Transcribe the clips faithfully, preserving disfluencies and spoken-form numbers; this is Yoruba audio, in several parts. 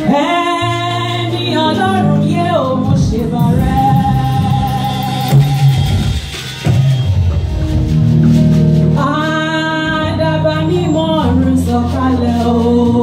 ẹni ọlọ́run yé o mo ṣe bàrẹ́. Àdàbà mímọ́ ọ̀run sọ̀kalẹ̀ o.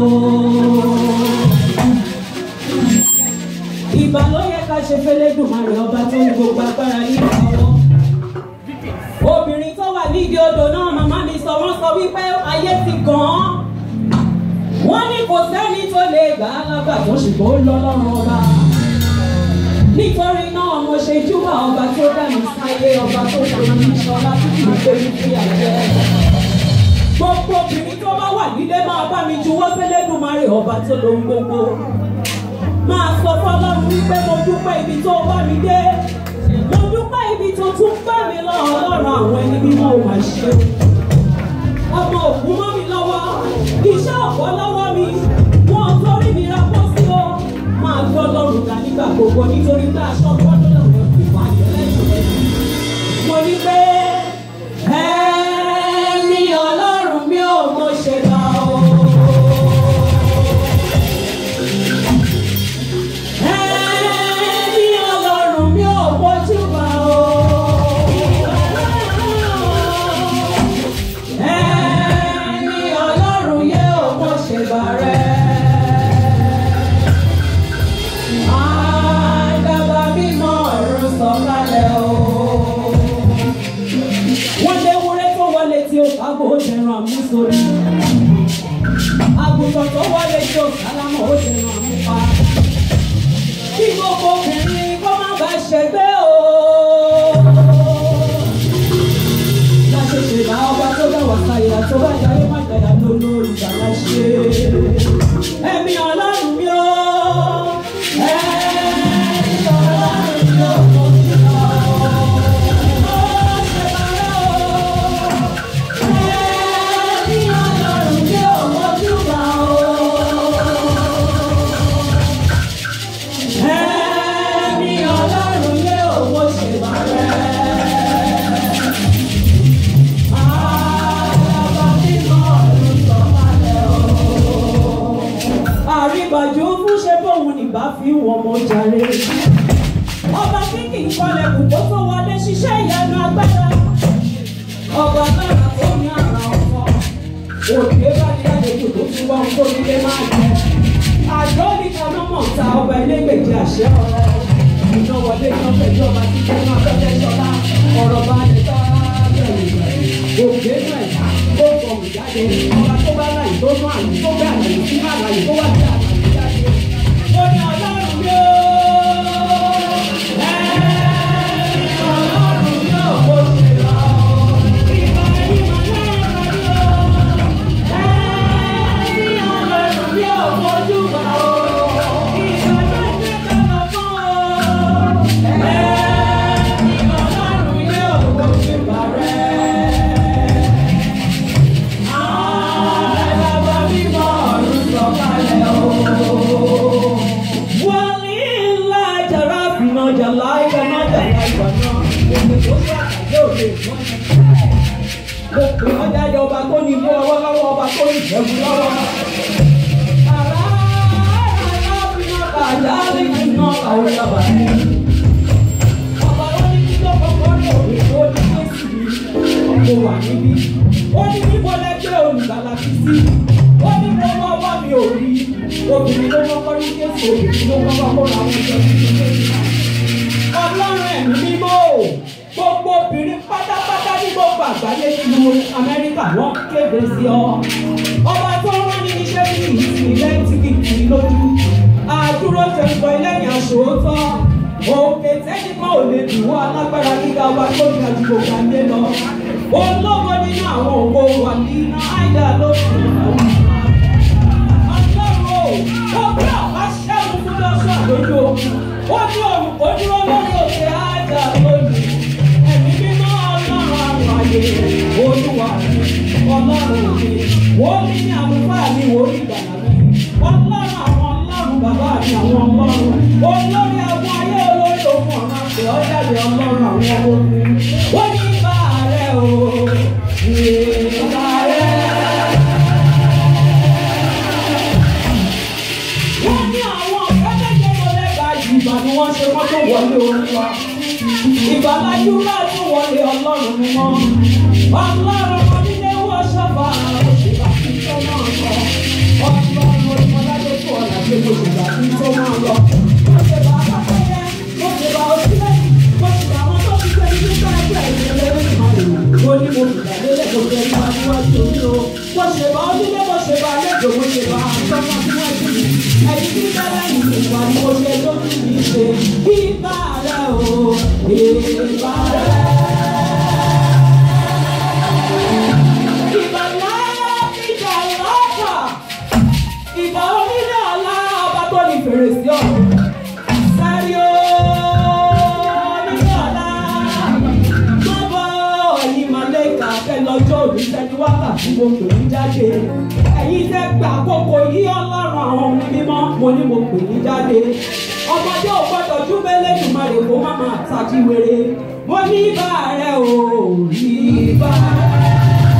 Ìbà ló yẹ ká ṣe f'Ẹlẹ́dùmarè ọba tó ní gbogbo agbára nínú ọwọ́. Obìnrin tó wà nídìí odò náà màmá mi sọ wọ́n sọ wípé ayé ti gàn án. Wọ́n ní kò sẹ́ni tó lè gbà á lágbàdo ṣùgbọ́n ó lọ lọ́rùn ọba. Nítorí náà mo ṣe júbà ọba tó dá mi sáyé, ọba tó ṣe mi ṣọlá tí kì í gbé mi sí àjẹ́. Gbogbo obìnrin tó bá wà nílé máa bá mi juwọ́ f'Ẹlẹ́dùmarè ọba tó lóhun gbogbo. Máa sọ f'Ọlọ́run wípé mo dúpẹ́ ibi tó bá mi dé. Mo dúpẹ́ ibi tó tún gbé mi lọ, Ọlọ́run àwọn ẹni mímọ́ ò máa ṣe. Ọmọ òkú mọ́ mi lọ́wọ́, iṣẹ́ ọ̀pọ̀ lọ́wọ́ mi, wọ́n torí mi ra pọ́ sí o. Máa gbọ́ lọ́rùn ká nígbà gbogbo nítorí pé aṣọ gbọ́dọ̀ lọ́wọ́ ìwà ìrẹsì. Mo ní pé ẹ̀mí Ọlọ́run mi ò mọ̀ ṣe bá o. Ẹ̀mí Ọlọ́run mi ò bójú bá o. Ẹ̀mí Ọlọ́run yé ò mọ̀ ṣe bá rẹ̀. Àdàbà mímọ́ ọ̀run sọ̀kalẹ̀ o. Wọ́n lé wúrẹ́ tó wọlé tí ó kágbó ó jẹran àmúsorí. Àgùntàn tó wọlé tí ó sálámọ̀ ó jẹran àmúpa. Kí gbogbo obìnrin kó má bá ṣẹgbẹ́ o. Láṣẹ ṣèbá ọba tó bá wà sáyà tó bá jayé má jẹyà tó lórí ìgbàlá ṣe. Ẹ̀mí Ọlọ́run mi o. Ẹ̀mí Ọlọ́run mi o. Mo ti lọ. Mo ṣe bàrẹ́ o. Ẹ̀mí Ọlọ́run mi o. Mo júbà o. Ẹ̀mí Ọlọ́run mi o. Mo ṣe bàrẹ́. Àdàbà mímọ́ ọ̀run sọ̀kalẹ̀ o. Àríbàjò fún ṣe bóun nìbá fi wọ́n mọ́ jàre. Ọba tí kì í kọlẹ̀ kù tó tó wọlé ṣiṣẹ́ ìyanu agbára. Ọba náà tó ní àrà ọ̀fọ̀. Òkè bá ní àlejò tó ti wọ́n kó nílé máa jẹ. Àjọ nìkan ló mọ̀ ta ọba ẹlẹ́gbẹ̀jì àṣẹ ọ̀rọ̀. Iná wọlé iná pẹ̀lú ọba tí kò náà fẹ́fẹ́ ṣọlá. Ọ̀rọ̀ bá ní tọ́ bẹ̀rẹ̀. Òkè náà ó fọ̀mù jáde. Ọba tó bá láyé tó mú àyè tó bẹ́ àyè sí àlàyé tó wá sí àlàyé jáde. Ó ní Ọlọ́run mi o. Ẹ̀mí Ọlọ́run mi ò kó ṣe lọ. Ìgbà ẹni máa lẹ́rọ ni o. Ẹ̀mí Ọlọ́run mi ò mójú bá o. Ìgbà náà ṣe kọ́kọ́ fún o. Ẹ̀mí Ọlọ́run mi ò kó ṣe bá rẹ̀. Àdàbà mímọ́ ọ̀run sọ̀kalẹ̀ o. Wọ́lí ńlá jàrá fìnà jàlá ìgbà náà jàlá ìgbà náà. Èmi tó ṣe àkàjẹ́ òde ìgbọ́n. Mo pè wọ́n jáde ọba tó ní mú ọwọ́ lọ́wọ́, ọba tó ní ìjẹ̀bù lọ́wọ́. Àrá àrá fìnà kàjá lè fìnà àwọn ìjọba ní. Ọba ló ní kí tó kọ́kọ́ ní òwe tó ní Jésù ní mo wà níbí. Ó ní níbo lẹ́gbẹ́ olùgbàlà fi sí. Ó ní mo wá wá mi ò rí. Obìnrin ló kọ́kọ́ ní Jésù, obìnrin ló kọ́kọ́ kó ra oúnjẹ tuntun. Ọlọ́run ẹ̀mí mímọ́ o. Gbogbo obìnrin pátápátá ní gbogbo àgbáyé nínú Amẹ́ríkà wọ́n kéde sí ọ. Ọba tó rán ní iṣẹ́ ní ìsìn lẹ́yìn tí kì í kiri lójú. Àdúró ṣe ń sọ ilé-ìyìn aṣòótọ́. Òkè tẹ́nìkan ò lè dùn wọ́n alágbára gíga ọba tó ní àdúgbò gbàgbé lọ. Olówó nínú àwọn ògbó wà nínú àìdá lóṣù náà. Ọlọ́run o, ó gbé ọ̀pá ṣẹ́gun fún lọ́sọ̀ lójú ogun. Ó ní òrùn kó dúró lórí òkè àìdá lónìí. Ẹ̀mí mímọ́ Ọlọ́run àrùn àyè. Olúwa mi, Ọlọ́run mi, wọ́n ní ní àlùfáà mi, wọ́n ní ìgbàlà mi. Ọlọ́run àwọn Ọlọ́run bàbá mi àwọn Ọlọ́run. Olórí àwọn ayé olórí òkun ọ̀run àpè ọ́ jáde Ọlọ́run àwọn ọmọ mi. Ó ní bá rẹ̀ o, ìbá rẹ̀. Wọ́n ní wọ́n ṣe wọ́n tó wọlé orin wa. Ìgbàlájú bá tún wọlé ọlọ́run mi mọ́. Ọlọ́run kan nílé wọ́n ṣọ́fà òṣèlú àti tó máa lọ. Ọlọ́run onímọ̀ládé tó ọ̀nà tó gbòògbò àti tó máa lọ. Mo ṣe bá akọ́kọ́yẹ, mo ṣe bá òṣìlẹ̀, mo ṣe bá àwọn tó ti gbé ní nípa ẹgbẹ́ ìṣẹ̀lẹ̀ ìrìn àjò. Mo ní mo fìgbà lélẹ̀ mo fẹ́ máa níwájú orí o. Mo ṣe bá onílé, mo ṣe bá àlejò, mo ṣe bá àtọ́mọ́ níwájú mi. Ẹni tí bẹ́ẹ̀ ní ìwà ni mo ṣe lójú mi ṣe. Ìbá rẹ̀ o, ìbá rẹ̀. Ìbá láyọ̀ ìjà lọ́kà. Ìbá onílé ọ̀la ọba tó ní fèrèsé ọ̀run. Sáré o, onílé ọ̀la. Mọ́bọ̀ ẹ̀yin màlẹ́kà fẹ́ lọ́jọ́ òní sẹ́ni wákàtí mo pè ní jáde. Ẹ̀yin tẹ́ gbà àkókò yí ọlọ́run àwọn ọmọ mímọ́ mo ní mo pè ní jáde. Ọmọdé ò gbọ́dọ̀ dúpẹ́lẹ́ Èdùmàrè kó má máa tàkì wèrè. Mo ní ìbà rẹ̀ o, ìbà rẹ̀.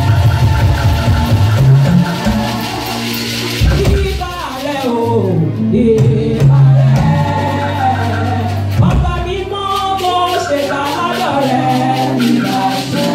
Ìbà rẹ̀ o, ìbà rẹ̀. Ọba mímọ́ mo ṣe bá lọ́dọ̀ rẹ̀ ìbà rẹ̀.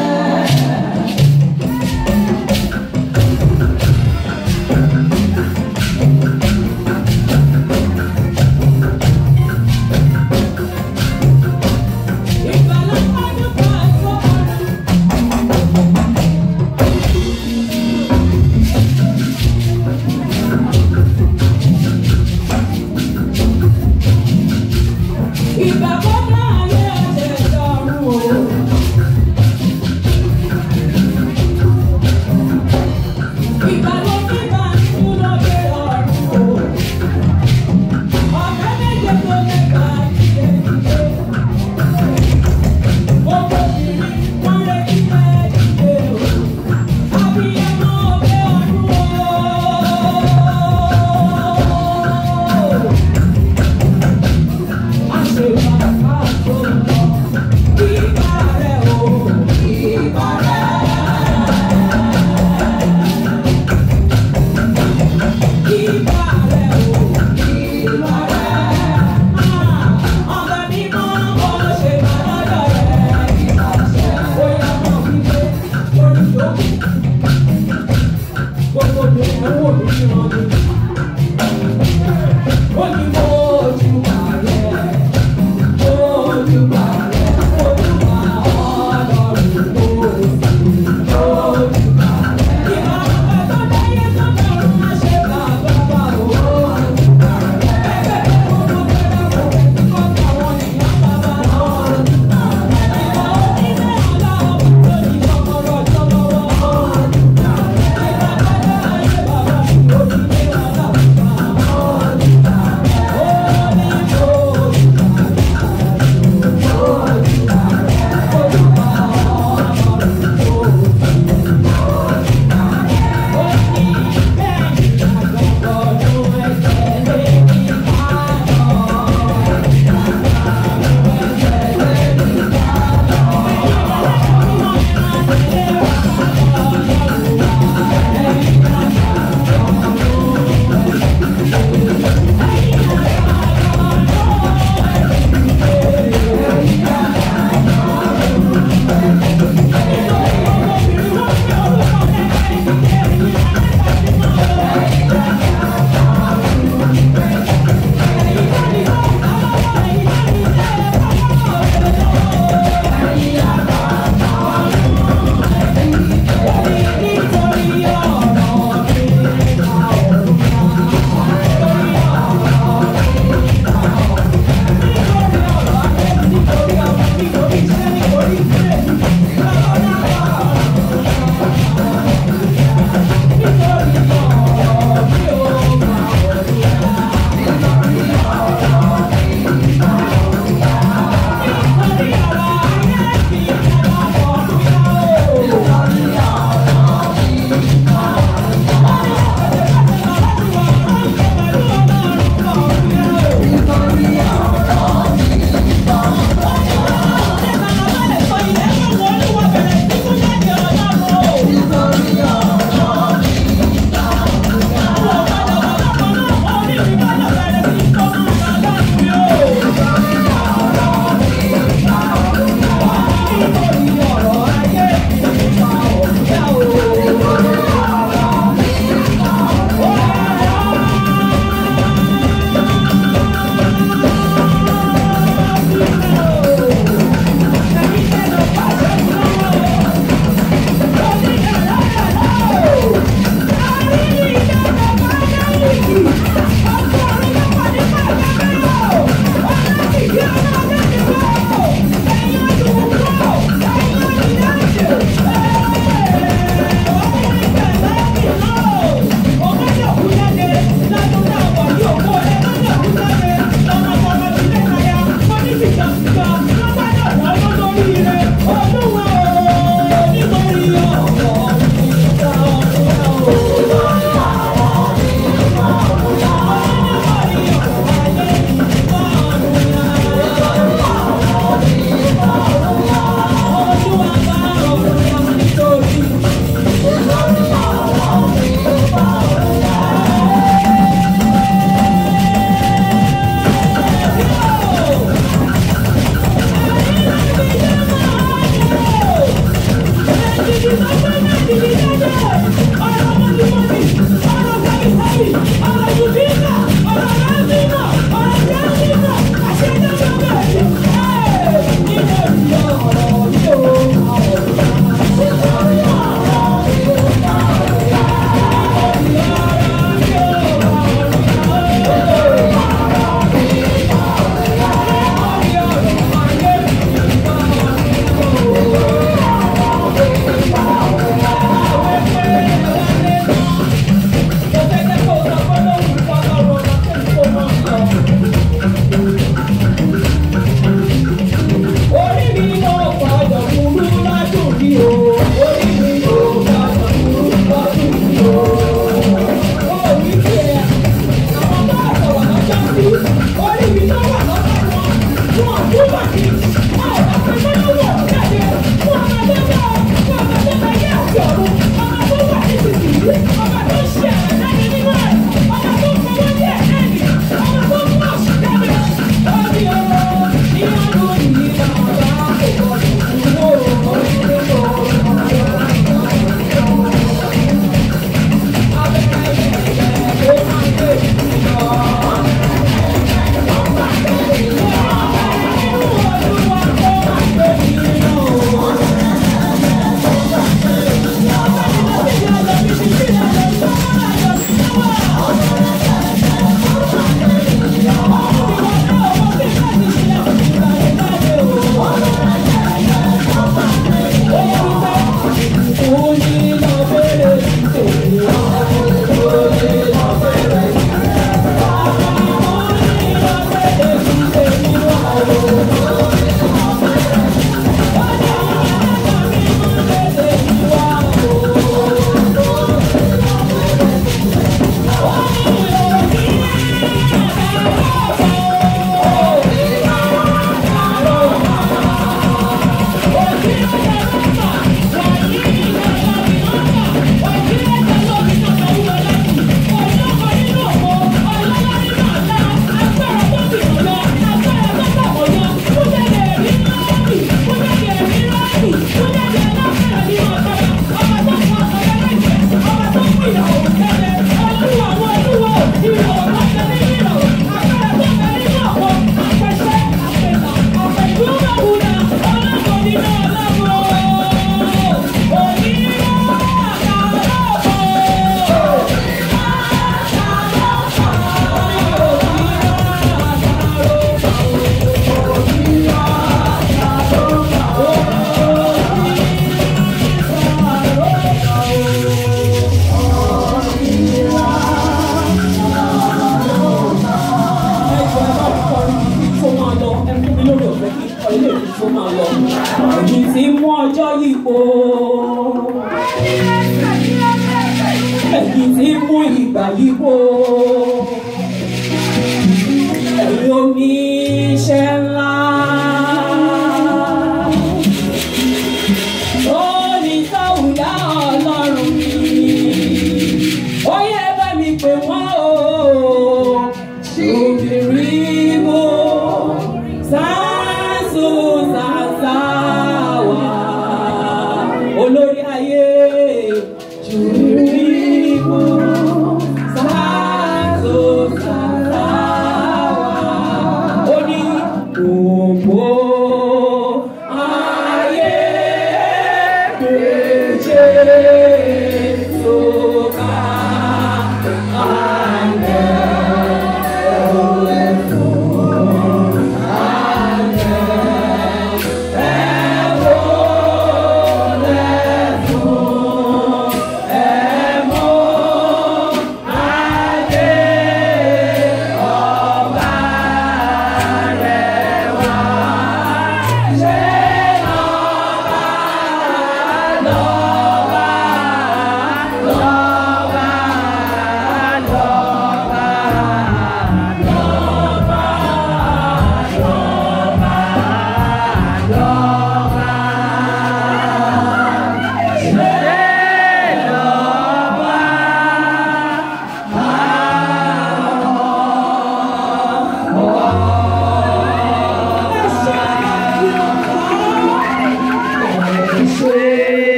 orí mi tó wà lọ́dọ̀ wọn wọn ò tún wà ní wọn ò bá fẹ́ lọ́wọ́ jáde fún ọmọ tó bá fún ọmọ tó bá yẹ àti ọ̀run ọmọ tó wà ní sísìlì ọmọ tó ṣe àdáni nínú ẹ̀ ọmọ tó fọwọ́ ní ẹ̀ẹ́dì ọmọ tó mú ọ̀sùn jáde lórí ọ̀rọ̀ ìyanu ìyíra ọ̀gá ìkọ̀ọ̀dù owó ẹ̀yìn tí mú ìgbà yípo.